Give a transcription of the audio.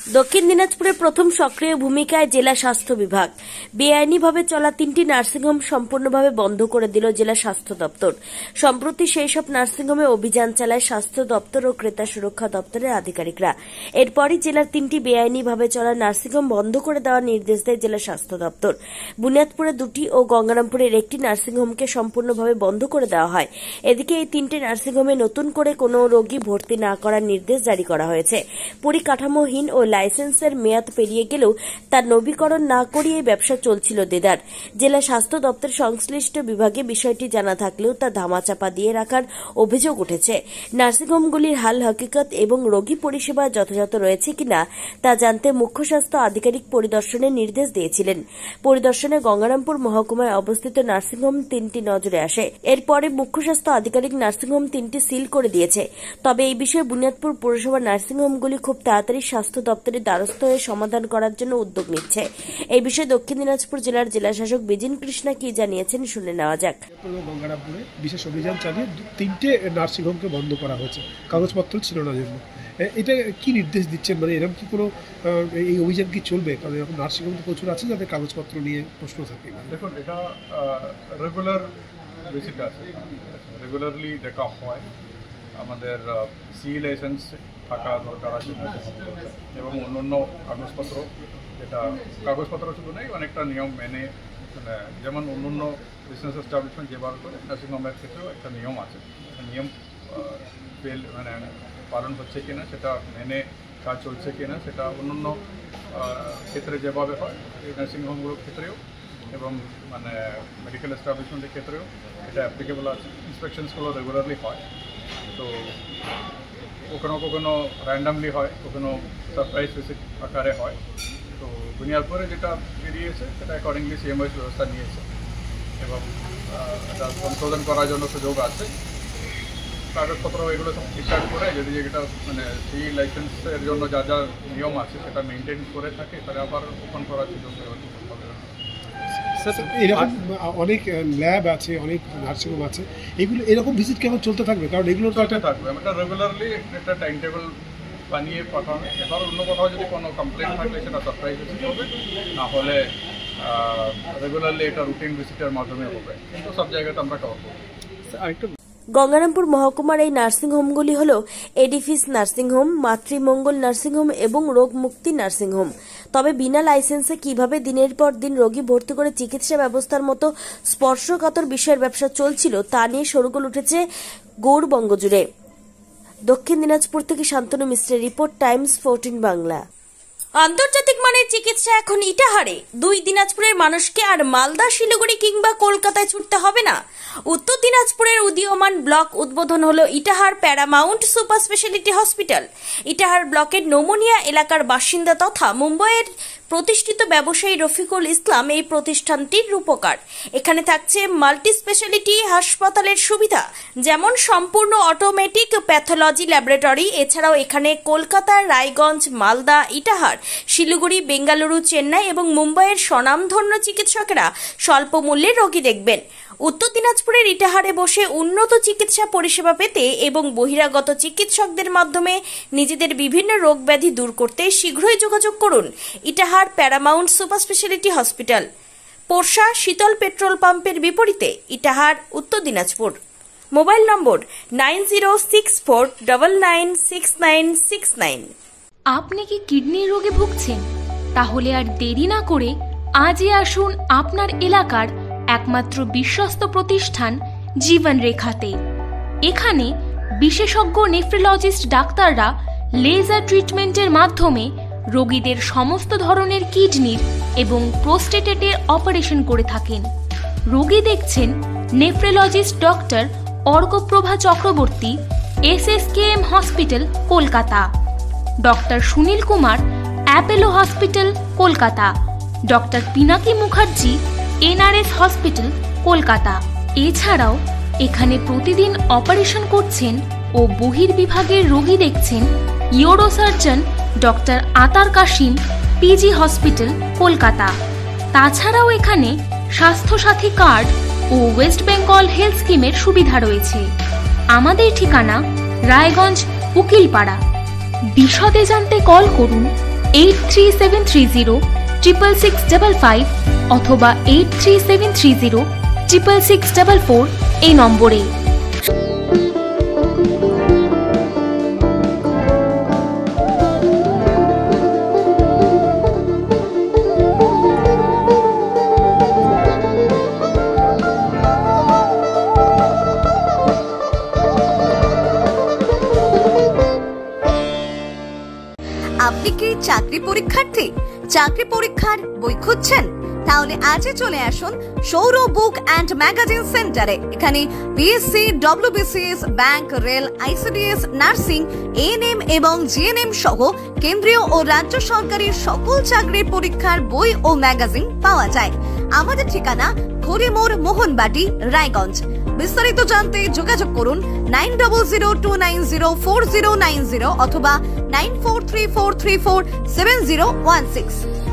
দক্ষিণ দিনাজপুরে প্রথম সক্রিয় ভূমিকায় জেলা স্বাস্থ্য বিভাগ। বেআইনিভাবে চলা 3টি নার্সিংহোম সম্পূর্ণভাবে বন্ধ করে দিল জেলা স্বাস্থ্য দপ্তর। সম্প্রতি সেই সব নার্সিংহোমে অভিযান চালায় স্বাস্থ্য দপ্তর ও ক্রেতা সুরক্ষা দপ্তরের আধিকারিকরা। এরপরই জেলার 3টি বেআইনিভাবে চলা নার্সিংহোম বন্ধ করে দেওয়ার নির্দেশ দেয় জেলা স্বাস্থ্য দপ্তর। বুনিয়াদপুরে 2টি ও গঙ্গারামপুরের 1টি নার্সিংহোমকে সম্পূর্ণভাবে বন্ধ করে দেওয়া হয়। এদিকে এই 3টে নার্সিংহোমে নতুন করে কোনো রোগী ভর্তি না করার নির্দেশ জারি করা হয়েছে। পরিকাঠামোহীন ও লাইসেন্সের মেয়াদ পেরিয়ে গেলেও তার নবীকরণ না করিয়ে ব্যবসা চলছিল দেদার। জেলা স্বাস্থ্য দপ্তর সংশ্লিষ্ট বিভাগে বিষয়টি জানা থাকলেও তা ধামাচাপা দিয়ে রাখার অভিযোগ উঠেছে। নার্সিংহোমগুলির হাল হকিকত এবং রোগী পরিষেবা যথাযথ রয়েছে কিনা তা জানতে মুখ্য স্বাস্থ্য আধিকারিক পরিদর্শনের নির্দেশ দিয়েছিলেন। পরিদর্শনে গঙ্গারামপুর মহকুমায় অবস্থিত নার্সিংহোম 3টি নজরে আসে। এরপরে মুখ্য স্বাস্থ্য আধিকারিক নার্সিংহোম 3টি সিল করে দিয়েছে। তবে এই বিষয়ে বুনিয়াদপুর পৌরসভা নার্সিংহোমগুলি খুব তাড়াতাড়ি স্বাস্থ্য দপ্তরের দ্বারস্থ হয়ে সমাধান করার জন্য উদ্যোগ নিচ্ছে। এই বিষয়ে দক্ষিণ দিনাজপুর জেলার জেলাশাসক বিজিন কৃষ্ণা কি জানিয়েছেন শুনে নেওয়া যাক। গঙ্গারামপুরে বিশেষ অভিযান চালিয়ে 3টে নার্সিংহোমকে বন্ধ করা হয়েছে, কাগজপত্র ছিল না জন্য। এটা কি নির্দেশ দিচ্ছেন, মানে এরকম কি কোনো এই অভিযান কি চলবে? কারণ এরকম নার্সিংহোম তো প্রচুর আছে যাদের কাগজপত্র নিয়ে প্রশ্ন থাকে। দেখুন, এটা রেগুলার বেসিস আছে, রেগুলারলি দেখা হয়। আমাদের সি লাইসেন্স থাকা দরকার আছে এবং অন্যান্য কাগজপত্র, যেটা কাগজপত্র শুধু নেই, অনেকটা নিয়ম মেনে, মানে যেমন অন্যান্য বিজনেস এস্টাবলিশমেন্ট যেভাবে করে নার্সিংহোমের ক্ষেত্রেও একটা নিয়ম আছে। নিয়ম মানে পালন হচ্ছে কিনা, সেটা মেনে কাজ চলছে কিনা, সেটা অন্যান্য ক্ষেত্রে যেভাবে হয় এই নার্সিংহোমগুলোর ক্ষেত্রেও এবং মানে মেডিকেল এস্টাবলিশমেন্টের ক্ষেত্রেও এটা অ্যাপ্লিকেবল আছে। ইন্সপেকশনসগুলো রেগুলারলি হয়, তো কখনো কখনো র্যান্ডামলি হয়, কখনো সারপ্রাইজ ভিজিট আকারে হয়। তো বুনিয়াদপুরে যেটা বেরিয়েছে সেটা অ্যাকর্ডিংলি সিএমওএস ব্যবস্থা নিয়েছে এবং এটা সংশোধন করার জন্য সুযোগ আছে। কাগজপত্র এগুলো সব ঠিকঠাক করে যদি যেটা মানে সি লাইসেন্সের জন্য যা যা নিয়ম আছে সেটা মেনটেন করে থাকে, তাহলে আবার ওপেন করার সুযোগ হবে। এরকম অনেক ল্যাব আছে, অনেক নার্সিংহোম আছে, এগুলো এরকম ভিজিট কেমন চলতে থাকবে? কারণ এগুলো তো একটা থাকবে, এটা রেগুলারলি একটা টাইম টেবিল বানিয়ে পাঠানো। এবার অন্য কোথাও যদি কোনো কমপ্লেন থাকলে সেটা সারপ্রাইজ ভিজিট হবে, না হলে রেগুলারলি এটা রুটিন ভিজিটের মাধ্যমে হবে, কিন্তু সব জায়গাতে আমরা কভার করব। আরেকটা গঙ্গারামপুর মহকুমার এই নার্সিংহোমগুলি হল এডিফিস নার্সিংহোম, মাতৃমঙ্গল নার্সিংহোম এবং রোগ মুক্তি নার্সিংহোম। তবে বিনা লাইসেন্সে কিভাবে দিনের পর দিন রোগী ভর্তি করে চিকিৎসা ব্যবস্থার মতো স্পর্শকাতর বিষয়ের ব্যবসা চলছিল তা নিয়ে শোরগোল উঠেছে গৌরবঙ্গ জুড়ে। দক্ষিণ দিনাজপুর থেকে শান্তনু মিশ্রের রিপোর্ট, টাইমস 14 বাংলা। আন্তর্জাতিক মানের চিকিৎসা এখন ইটাহারে। 2 দিনাজপুরের মানুষকে আর মালদা, শিলিগুড়ি কিংবা কলকাতায় ছুটতে হবে না। উত্তর দিনাজপুরের উদীয়মান ব্লক উদ্বোধন হলো Itahar Paramount super speciality hospital. Itahar ব্লকের নোমনিয়া এলাকার বাসিন্দা তথা মুম্বাইয়ের প্রতিষ্ঠিত ব্যবসায়ী রফিকুল ইসলাম এই প্রতিষ্ঠানটির রূপকার। এখানে থাকছে মাল্টি স্পেশালিটি হাসপাতালের সুবিধা, যেমন সম্পূর্ণ অটোমেটিক প্যাথোলজি ল্যাবরেটরি। এছাড়াও এখানে কলকাতা, রায়গঞ্জ, মালদা, ইটাহার, শিলিগুড়ি, বেঙ্গালুরু, চেন্নাই এবং মুম্বাইয়ের স্বনামধন্য চিকিৎসকেরা স্বল্প মূল্যে রোগী দেখবেন। উত্তর দিনাজপুরের ইটাহারে বসে উন্নত চিকিৎসা পরিষেবা পেতে এবং বহিরাগত চিকিৎসকদের মাধ্যমে নিজেদের বিভিন্ন রোগ ব্যাধি দূর করতে শীঘ্রই যোগাযোগ করুন Itahar Paramount super speciality hospital, Porsha Sheetal petrol পাম্পের বিপরীতে, ইটাহার, উত্তর দিনাজপুর। মোবাইল নম্বর 9064996969। আপনি কি কিডনি রোগে ভুগছেন? তাহলে আর দেরি না করে আজই আসুন আপনার এলাকার একমাত্র বিশ্বস্ত প্রতিষ্ঠান জীবন রেখাতে। এখানে বিশেষজ্ঞ নেফ্রোলজিস্ট ডাক্তাররা লেজার ট্রিটমেন্টের মাধ্যমে রোগীদের সমস্ত ধরনের কিডনির এবং প্রোস্টেটের অপারেশন করে থাকেন। রোগী দেখছেন nephrologist doctor Arkaprava Chakraborty, SSKM hospital, Kolkata. Doctor Sunil Kumar, Apollo hospital, Kolkata. Doctor Pinaki Mukherjee, NRS hospital, Kolkata. এছাড়াও এখানে প্রতিদিন অপারেশন করছেন ও বহির্বিভাগের রোগী দেখছেন ইউরোসার্জন ডক্টর আতার কাশিম, PG হসপিটাল, কলকাতা। তাছাড়াও এখানে স্বাস্থ্যসাথী কার্ড ও ওয়েস্ট বেঙ্গল হেলথ স্কিমের সুবিধা রয়েছে। আমাদের ঠিকানা রায়গঞ্জ, উকিলপাড়া। বিশদে জানতে কল করুন 8373066655 অথবা 8373066644 এই নম্বরে। আপনি কি চাকরি পরীক্ষার্থী? চাকরি পরীক্ষার বই খুঁজছেন? তাহলে আজই চলে আসুন সৌরভ বুক অ্যান্ড ম্যাগাজিন সেন্টারে। এখানে BSc, WBCS, bank, rail, ICDS, nursing, ANM এবং জিএনএম সহ কেন্দ্রীয় ও রাজ্য সরকারের সকল চাকরির পরীক্ষার বই ও ম্যাগাজিন পাওয়া যায়। আমাদের ঠিকানা খড়িমোড়, মোহনবাটি, রায়গঞ্জ। বিস্তারিত জানতে যোগাযোগ করুন 9002904090 অথবা 9434347016।